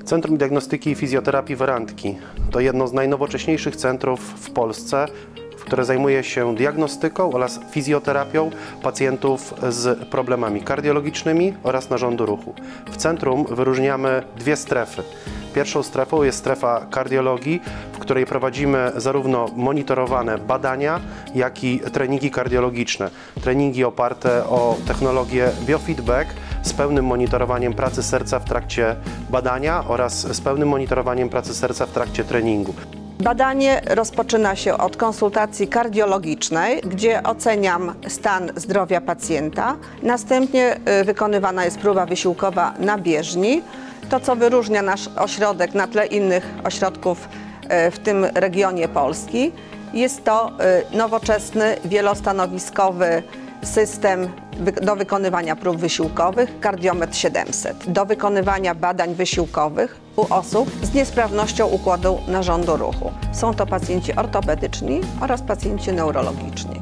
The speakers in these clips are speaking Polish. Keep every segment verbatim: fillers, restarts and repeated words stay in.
Centrum Diagnostyki i Fizjoterapii Werandki to jedno z najnowocześniejszych centrów w Polsce, które zajmuje się diagnostyką oraz fizjoterapią pacjentów z problemami kardiologicznymi oraz narządu ruchu. W centrum wyróżniamy dwie strefy. Pierwszą strefą jest strefa kardiologii, w której prowadzimy zarówno monitorowane badania, jak i treningi kardiologiczne. Treningi oparte o technologię biofeedback z pełnym monitorowaniem pracy serca w trakcie badania oraz z pełnym monitorowaniem pracy serca w trakcie treningu. Badanie rozpoczyna się od konsultacji kardiologicznej, gdzie oceniam stan zdrowia pacjenta. Następnie wykonywana jest próba wysiłkowa na bieżni. To, co wyróżnia nasz ośrodek na tle innych ośrodków w tym regionie Polski, jest to nowoczesny, wielostanowiskowy system do wykonywania prób wysiłkowych Cardiomet siedemset, do wykonywania badań wysiłkowych u osób z niesprawnością układu narządu ruchu. Są to pacjenci ortopedyczni oraz pacjenci neurologiczni.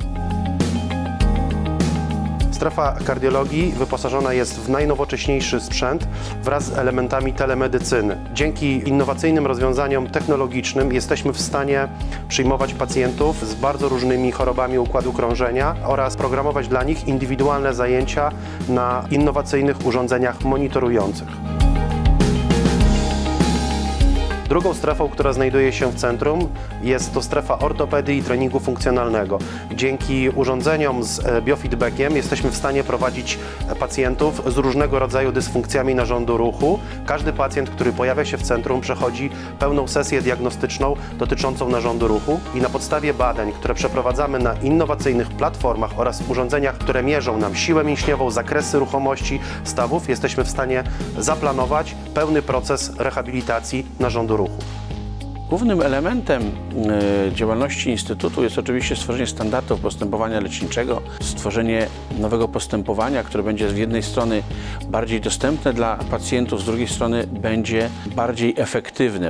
Strefa kardiologii wyposażona jest w najnowocześniejszy sprzęt wraz z elementami telemedycyny. Dzięki innowacyjnym rozwiązaniom technologicznym jesteśmy w stanie przyjmować pacjentów z bardzo różnymi chorobami układu krążenia oraz programować dla nich indywidualne zajęcia na innowacyjnych urządzeniach monitorujących. Drugą strefą, która znajduje się w centrum, jest to strefa ortopedii i treningu funkcjonalnego. Dzięki urządzeniom z biofeedbackiem jesteśmy w stanie prowadzić pacjentów z różnego rodzaju dysfunkcjami narządu ruchu. Każdy pacjent, który pojawia się w centrum, przechodzi pełną sesję diagnostyczną dotyczącą narządu ruchu i na podstawie badań, które przeprowadzamy na innowacyjnych platformach oraz urządzeniach, które mierzą nam siłę mięśniową, zakresy ruchomości stawów, jesteśmy w stanie zaplanować pełny proces rehabilitacji narządu ruchu. Głównym elementem y, działalności Instytutu jest oczywiście stworzenie standardów postępowania leczniczego, stworzenie nowego postępowania, które będzie z jednej strony bardziej dostępne dla pacjentów, z drugiej strony będzie bardziej efektywne.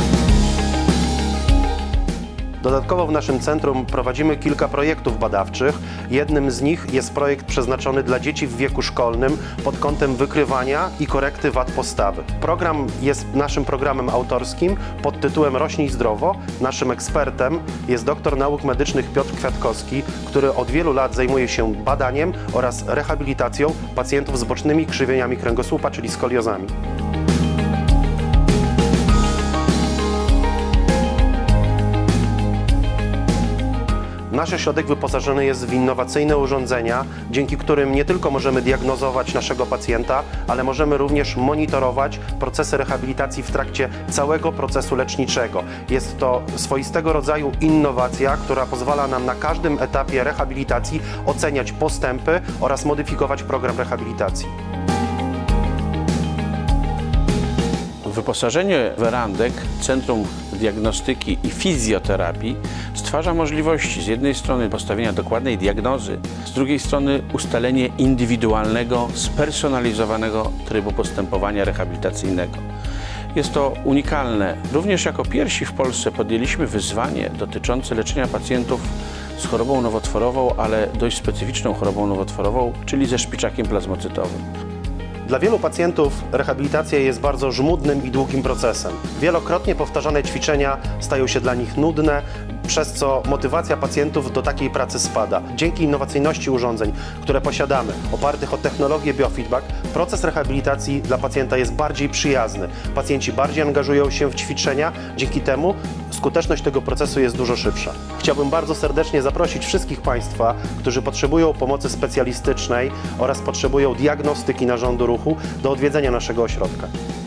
Dodatkowo w naszym centrum prowadzimy kilka projektów badawczych. Jednym z nich jest projekt przeznaczony dla dzieci w wieku szkolnym pod kątem wykrywania i korekty wad postawy. Program jest naszym programem autorskim pod tytułem Rośnij zdrowo. Naszym ekspertem jest doktor nauk medycznych Piotr Kwiatkowski, który od wielu lat zajmuje się badaniem oraz rehabilitacją pacjentów z bocznymi krzywieniami kręgosłupa, czyli skoliozami. Nasz ośrodek wyposażony jest w innowacyjne urządzenia, dzięki którym nie tylko możemy diagnozować naszego pacjenta, ale możemy również monitorować procesy rehabilitacji w trakcie całego procesu leczniczego. Jest to swoistego rodzaju innowacja, która pozwala nam na każdym etapie rehabilitacji oceniać postępy oraz modyfikować program rehabilitacji. Wyposażenie Werandek, Centrum Diagnostyki i Fizjoterapii, stwarza możliwości z jednej strony postawienia dokładnej diagnozy, z drugiej strony ustalenie indywidualnego, spersonalizowanego trybu postępowania rehabilitacyjnego. Jest to unikalne. Również jako pierwsi w Polsce podjęliśmy wyzwanie dotyczące leczenia pacjentów z chorobą nowotworową, ale dość specyficzną chorobą nowotworową, czyli ze szpiczakiem plazmocytowym. Dla wielu pacjentów rehabilitacja jest bardzo żmudnym i długim procesem. Wielokrotnie powtarzane ćwiczenia stają się dla nich nudne, przez co motywacja pacjentów do takiej pracy spada. Dzięki innowacyjności urządzeń, które posiadamy, opartych o technologię biofeedback, proces rehabilitacji dla pacjenta jest bardziej przyjazny. Pacjenci bardziej angażują się w ćwiczenia, dzięki temu skuteczność tego procesu jest dużo szybsza. Chciałbym bardzo serdecznie zaprosić wszystkich Państwa, którzy potrzebują pomocy specjalistycznej oraz potrzebują diagnostyki narządu ruchu, do odwiedzenia naszego ośrodka.